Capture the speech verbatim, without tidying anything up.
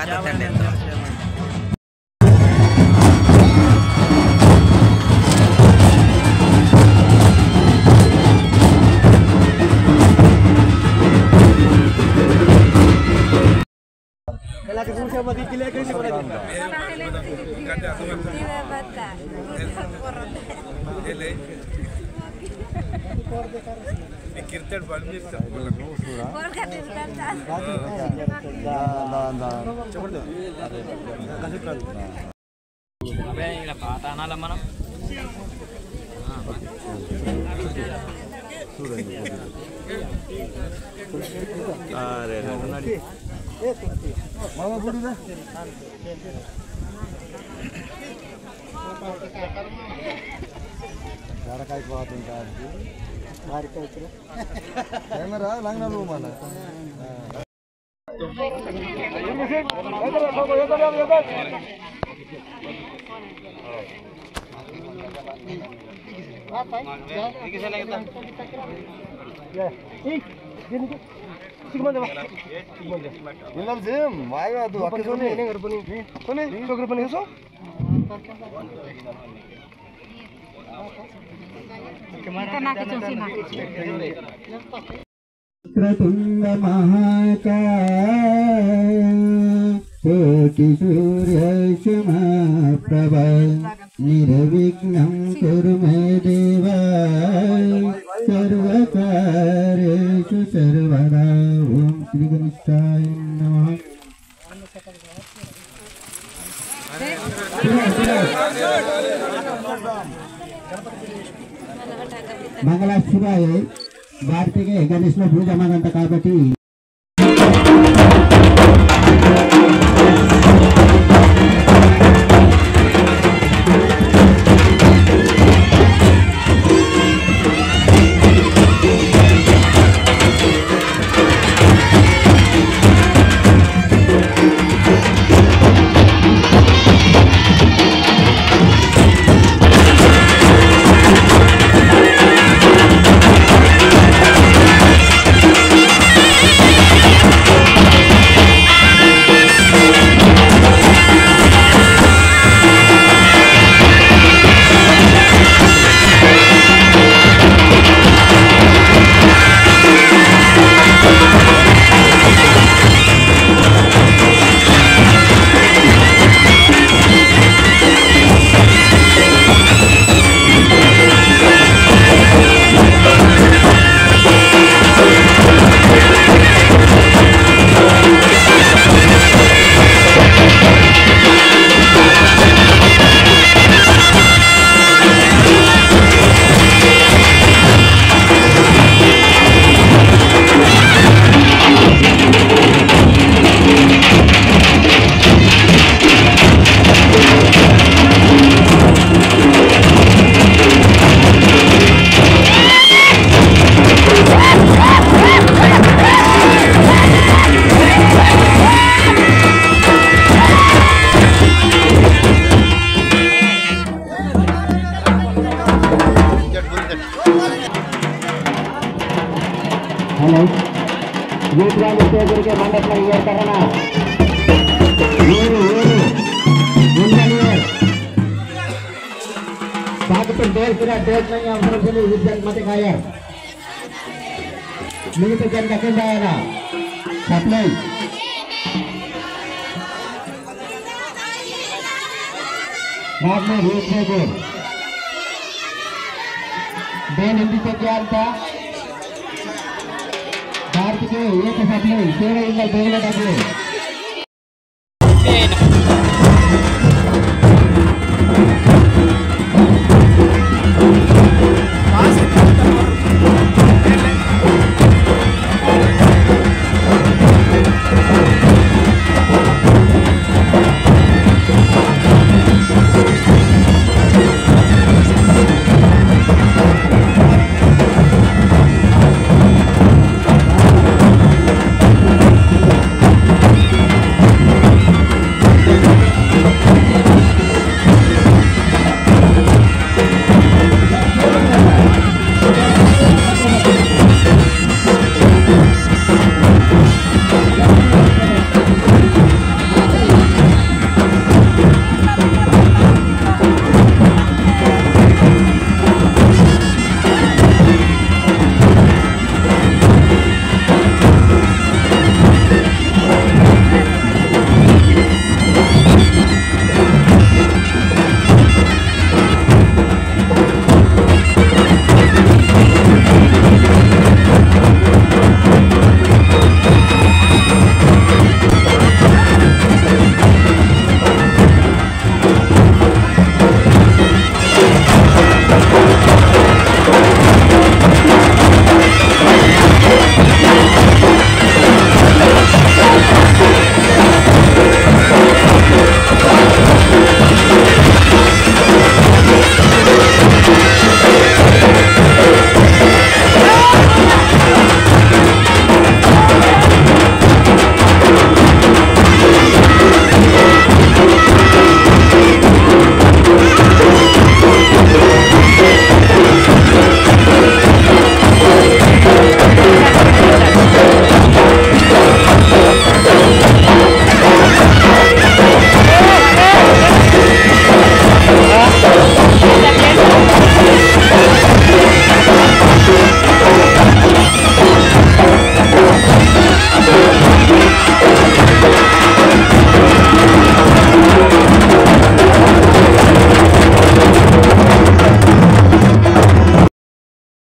Mama budi dah. Cara kait buat tinggal. Hari kait tu. Kamera lang na lu mana. Apa? Ini saya lagi tak. Ya. Eh, gini tu. Sigmanda ba? Sigmanda. Ilal sim, maaga tu. Akke sone. Ini ngarpani. Sone. Sogro pani so. Kita nak kecil sini. Kratunda mahakaya, koti surya sama prabha, nirvignam kurume deva, sarvakareshu sarvada, om Shri Ganeshaya Namah. Mangala Shivaya, Bhartike Ganesh lo puja maganta kabatti के मंडप में ये करना ये ये engineer साथ में देश पूरा देश में हम सब से विज्ञान मत खाया नहीं तो जन का केंद्र है ना सप्लाई बाद में रूप से को बेन हिंदी से क्या था भारत के एक सप्लाई तेरह इंग्लैंड